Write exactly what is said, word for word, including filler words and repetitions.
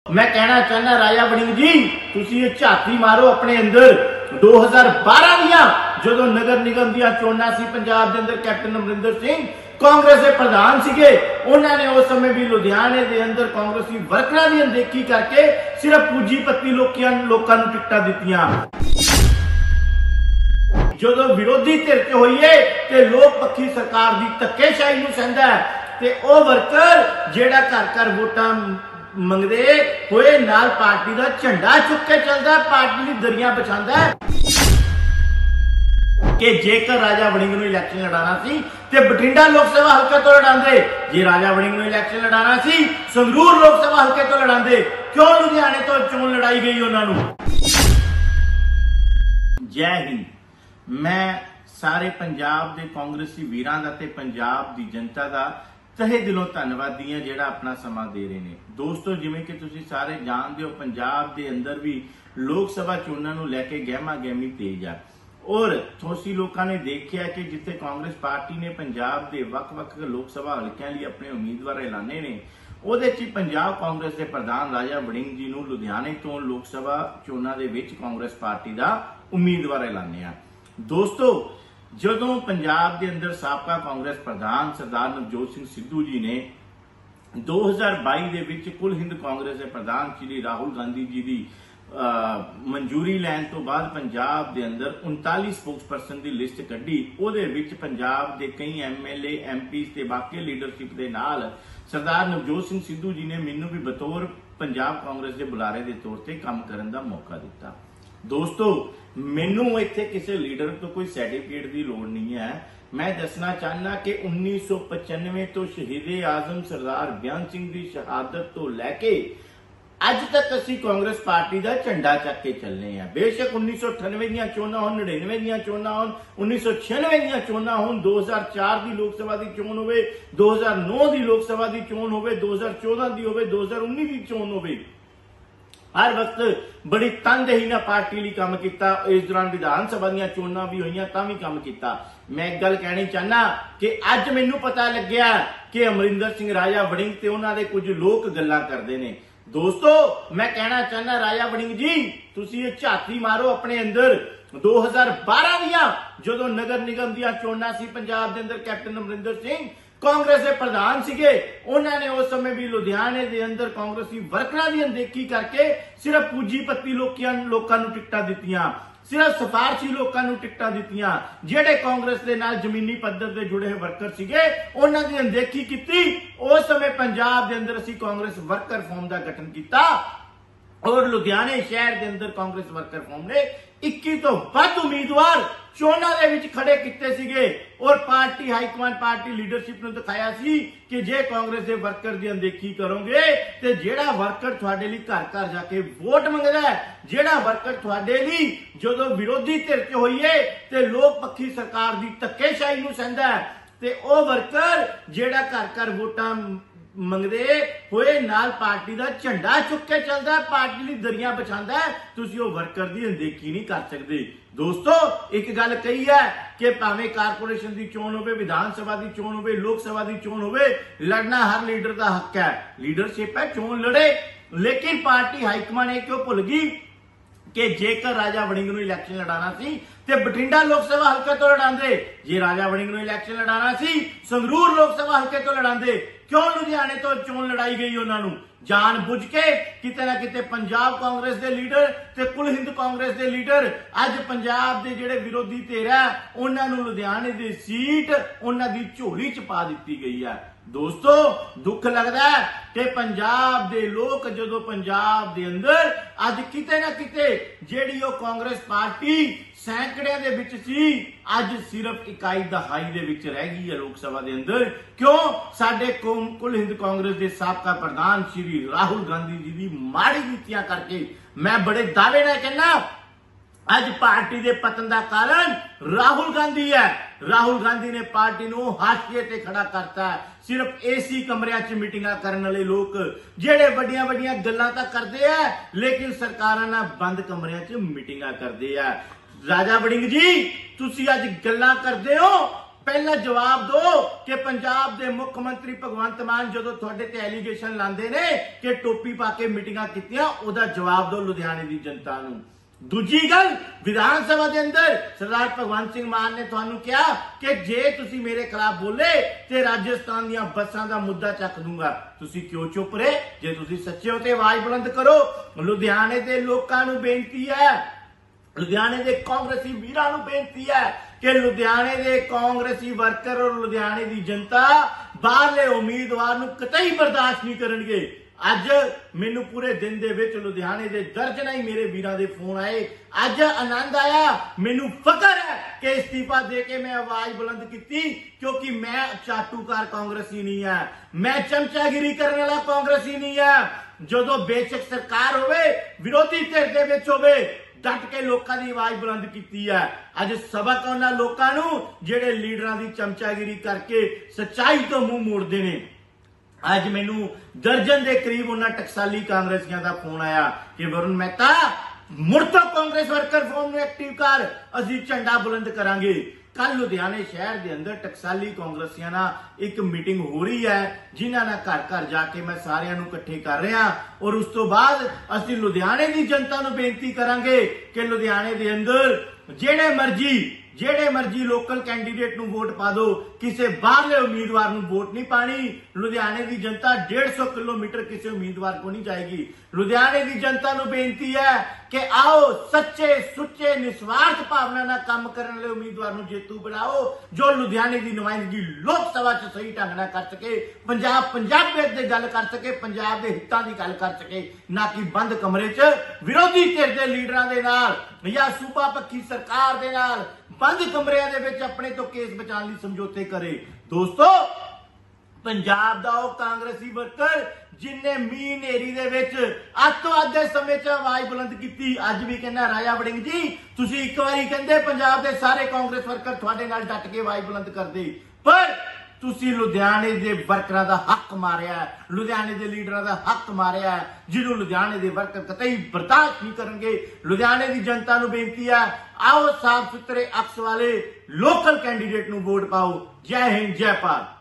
मैं कहना चाहना राजा वड़िंग जी, तुसी ये झाती मारो अपने अंदर। दो हज़ार बारह दियां जो नगर निगम दियां चोणां सी पंजाब दे अंदर कैप्टन अमरिंदर सिंह कांग्रेस के प्रधान सीगे, उन्होंने उस समय भी लुधियाने के अंदर कांग्रेसी वर्करां दी अनदेखी करके सिर्फ पूंजीपति लोकां लोकां नूं टिकटां दित्तियां। जो विरोधी धिर च होईए ते लोक पक्षी सरकार की धक्केशाही नूं सहंदा है ते ओ वर्कर जिहड़ा घर घर वोटां मंगदे होए नाल पार्टी का झंडा चुक के चलदा, पार्टी की दरियां बिछांदा है कि जेकर राजा वड़िंग नूं इलैक्शन लड़ाना सी ते बठिंडा लोक सभा हल्के तो लड़ांदे, जे राजा वड़िंग नूं इलैक्शन लड़ाना सी संगरूर लोक सभा हल्के तो लड़ांदे, क्यों लुधियाने तो चोण लड़ाई गई उन्हां नूं। जय हिंद। मैं सारे पंजाब के कांग्रेसी वीरां दा ते पंजाब की जनता का तहे दिलों धन्नवादी हां जिहड़ा अपना समा दे रहे ने। दोस्तों, जिवें कि तुसीं सारे जानदे हो, पंजाब के अंदर भी लोक सभा चोणां नूं लैके गहमा गहमी तेज आ और तुसीं लोकां ने देखिआ कि जिथे कांग्रेस पार्टी ने पंजाब के वख-वख लोक सभा हलकिਆਂ ਲਈ अपने उम्मीदवार ऐलाने ने, ਉਹਦੇ 'ਚ पंजाब कांग्रेस के प्रधान राजा वड़िंग जी नूं लुधियाने तो लोक सभा चोणां दे विच कांग्रेस पार्टी का उम्मीदवार ऐलानिया। दोस्तों, जदों पंजाब के अंदर साबका कांग्रेस प्रधान सरदार नवजोत सिंह सिद्धू जी ने दो हज़ार बाई दे विच कुल हिंद कांग्रेस के प्रधान श्री राहुल गांधी जी की मंजूरी लैन तो बाद पंजाब के अंदर उनतालीस स्पोक्स परसन की लिस्ट कड्डी, उहदे विच पंजाब के कई M L A M P ते बाकी लीडरशिप के नाल सरदार नवजोत सिंह सिद्धू जी ने मैनू भी बतौर पंजाब कांग्रेस के बुलारे के तौर पर काम करने का मौका दिता। दोस्तों, मैनू इत्थे किसी लीडर तो कोई सर्टिफिकेट की लोड़ नहीं है। मैं दसना चाहना कि उन्नीस सौ पचानवे तो शहीदे आजम सरदार बेअंत सिंह की शहादत तो लैके अज तक असी कांग्रेस पार्टी का झंडा चक के चलने हैं। बेशक उन्नीस सौ अठानवे दियां चोणां होण, नड़िनवे दियां चोणां होण, उन्नीस सौ छियानवे दियां चोणां होण, दो हज़ार चार की लोक सभा की चोण होवे, दो हज़ार नौ की लोक सभा की चोण होवे, दो हज़ार चौदह की होवे, दो हज़ार उन्नीस की चोण होवे, हर वक्त बड़ी तनदेही नाल पार्टी लिए काम किया। इस दौरान विधान सभा दी चोणां भी होईयां तां भी काम किया। मैं एक गल कहनी चाहना कि अज मैनू पता लग्या कि अमरिंदर सिंह राजा वड़िंग ते उन्हां दे कुछ लोग गल्लां करदे ने। दोस्तों, मैं कहना चाहना राजा वड़िंग जी, तुसीं ये झाती मारो अपने अंदर। दो हज़ार बारह दियां जो नगर निगम दियां चोणां सी पंजाब दे अंदर कैप्टन अमरिंदर सिंह कांग्रेस के प्रधान सीगे, उन्होंने उस समय भी लुधियाने के अंदर कांग्रेसी वर्करां दी अनदेखी करके सिर्फ पूंजीपति लोकां लोकां नूं टिकटां दित्तियां, सिर्फ सिफारशी लोकां नूं टिकटां दित्तियां। जिहड़े कांग्रेस के नाल जमीनी पद्धर से जुड़े वर्कर सीगे उन्हां दी अनदेखी कीती। उस समय पंजाब के अंदर असीं कांग्रेस वर्कर फॉर्म का गठन किया और लुधियाने शहर के अंदर कांग्रेस वर्कर फॉर्म ने इक्कीस तो वध उम्मीदवार चोणां दे विच खड़े कीते सीगे और पार्टी हाईकमान पार्टी लीडरशिप ने दिखाया सी कि जे कांग्रेस के वर्कर की अनदेखी करोगे तो जेड़ा वर्कर तुहाडे लई घर घर जाके वोट मंगदा है, जेड़ा वर्कर तुहाडे लई जदों विरोधी धिर च होईए ते लोक पक्षी सरकार की धक्केशाही नूं सहंदा है ते ओ वर्कर जेड़ा घर घर वोटां मंगदे होए नाल पार्टी का झंडा चुक के चलदा, पार्टी की दरियां बिछांदा है, तुसीं ओ वर्कर की अनदेखी नहीं कर सकते। दोस्तों, एक गल कही है कि भावें कारपोरेशन की चोण होवे, विधान सभा की चोण होवे, लोक सभा की चोण होवे, लड़ना हर लीडर का हक है, लीडरशिप है, चोण लड़े। लेकिन पार्टी हाईकमान ये क्यों भुल गई कि जेकर राजा वड़िंग नूं इलैक्शन लड़ाना सी ते बठिंडा लोक सभा हल्के तो लड़ांदे, जे राजा वड़िंग नूं इलैक्शन लड़ाना सी संगरूर लोक सभा हल्के तो लड़ांदे, क्यों लुधियाने तो चोण लड़ाई गई उन्हां नूं। जान बुझ के किते ना किते पंजाब कांग्रेस के लीडर ते कुल हिंद कांग्रेस के लीडर अज पंजाब के जिहड़े विरोधी धिर है उन्हां नूं लुधियाने दी सीट उन्हां दी झोली च पा दित्ती गई है। दोस्तों, दुख लगता है कि पंजाब के लोग जो पंजाब के अंदर अज किते ना किते जिहड़ी ओ कांग्रेस पार्टी सैकड़ियां दे विच सी अज सिर्फ इकाई दहाई दे विच रह गई है लोक सभा के अंदर। क्यों? साडे कुल हिंद कांग्रेस के साबका प्रधान श्री राहुल गांधी जी की माड़ी नीतियां करके मैं बड़े दावे नाल कहना अज पार्टी के पतन का कारण राहुल गांधी है। राहुल गांधी ने पार्टी नूं हाशिए ते खड़ा करता है। सिर्फ एसी कमरियां च मीटिंगां करने वाले लोग जेड़े वड्डियां वड्डियां गल्लां तां करदे आ लेकिन सरकारां नाल बंद कमरियां च मीटिंगां करदे आ। राजा वड़िंग जी, तुसीं अज गल्लां करदे हो पहला जवाब दो कि पंजाब के मुख मंत्री भगवंत मान जो थोड़े ते एलीगेशन लाते ने कि टोपी पा के मीटिंगां कीतियां, ओदा जवाब दो लुधियाने की जनता नूं। दूजी गल, विधान सभा के अंदर सरदार भगवंत सिंह मान ने तुहानू कहा कि जे तुसी मेरे खिलाफ बोले तो राजस्थान दी बसां दा मुद्दा चक दूंगा। तुसी क्यों चुप रहे? जे तुसी सच्चे हो तो आवाज बुलंद करो। लुधियाने के लोकां नू बेनती है, लुधियाने के कांग्रेसी वीरां नू बेनती है कि लुधियाने के कांग्रेसी वर्कर और लुधियाने की जनता बाहरले उम्मीदवार नू कतई बर्दाश्त नहीं करनगे। अज मैनू पूरे दिन दे विच लुधियाने के दर्जनां ही मेरे वीरां दे फोन आए। अज आनंद आया, मैनू फकर है कि इस्तीफा दे के मैं आवाज बुलंद की, क्योंकि मैं चाटूकार कांग्रेसी नहीं है, मैं चमचागिरी करने वाला कांग्रेसी नहीं है। जदों बेशक सरकार होवे, विरोधी धिर दे विच होवे, डट के लोगों की आवाज बुलंद की है। अज सबक उन्हां लोकां नूं जिहड़े लीडरां दी चमचागिरी करके सच्चाई तो मुंह मोड़ते हैं। अज मैनू दर्जन के करीब उन्होंने टकसाली कांग्रेसियों का फोन आया कि वरुण मेहता मुड़ तो कांग्रेस वर्कर फोन में एक्टिव कर, असी झंडा बुलंद करांगे। कल लुधियाने शहर के अंदर टकसाली कांग्रेसियों ना एक मीटिंग हो रही है, जिन्हों ने घर घर जाके मैं सारिਆਂ ਨੂੰ इकट्ठे कर रहा और उस तो बाद असी लुधियाने की जनता ਨੂੰ बेनती करांगे कि लुधियाने के अंदर जेड़े मर्जी जेड़े मर्जी लोकल कैंडीडेट नूं वोट पा दो, किसी बाहरले उम्मीदवार नूं वोट नहीं पानी। लुधियाने की जनता डेढ़ सौ किलोमीटर किसी उम्मीदवार को नहीं जाएगी। लुधियाने की जनता नूं बेनती है कि आओ सच्चे सुच्चे निस्वार्थ भावना नाल काम करने वाले उम्मीदवार नूं जेतू बनाओ, जो लुधियाने की नुमाइंदगी लोक सभा च सही ढंग नाल कर सके, पंजाब पंजाबियत दी गल कर सके, पंजाब दे हितां दी गल कर सके, ना कि बंद कमरे च विरोधी धिर दे लीडरां दे नाल या सूबा पक्खी सरकार दे नाल बंद कमरिਆਂ ਦੇ ਵਿੱਚ ਆਪਣੇ ਤੋਂ ਕੇਸ ਬਚਾਉਣ ਲਈ ਸਮਝੌਤੇ ਕਰੇ। ਦੋਸਤੋ, ਪੰਜਾਬ ਦਾ ਉਹ ਕਾਂਗਰਸੀ ਵਰਕਰ ਜਿਨੇ ਮੀਂਹ ਨੇਰੀ ਦੇ ਵਿੱਚ ਅੱਧ ਤੋਂ ਅੱਧ ਦੇ ਸਮੇਂ 'ਚ ਆਵਾਜ਼ ਬੁਲੰਦ ਕੀਤੀ, ਅੱਜ ਵੀ ਕਹਿੰਦਾ ਰਾਜਾ ਵੜਿੰਗ ਜੀ ਤੁਸੀਂ ਇੱਕ ਵਾਰੀ ਕਹਿੰਦੇ ਪੰਜਾਬ ਦੇ ਸਾਰੇ ਕਾਂਗਰਸ ਵਰਕਰ ਤੁਹਾਡੇ ਨਾਲ ਡਟ ਕੇ ਆਵਾਜ਼ ਬੁਲੰਦ ਕਰਦੇ, ਪਰ ਤੁਸੀਂ ਲੁਧਿਆਣੇ ਦੇ ਵਰਕਰਾਂ ਦਾ ਹੱਕ ਮਾਰਿਆ, ਲੁਧਿਆਣੇ ਦੇ ਲੀਡਰਾਂ ਦਾ ਹੱਕ ਮਾਰਿਆ, ਜਿਹਨੂੰ ਲੁਧਿਆਣੇ ਦੇ ਵਰਕਰ ਕਤਈ ਬਰਦਾਸ਼ਤ ਨਹੀਂ ਕਰਨਗੇ। ਲੁਧਿਆਣੇ ਦੀ ਜਨਤਾ ਨੂੰ ਬੇਨਤੀ ਹੈ, आओ साफ सुथरे अक्स वाले लोकल कैंडीडेट नूं वोट पाओ। जय हिंद, जय भारत।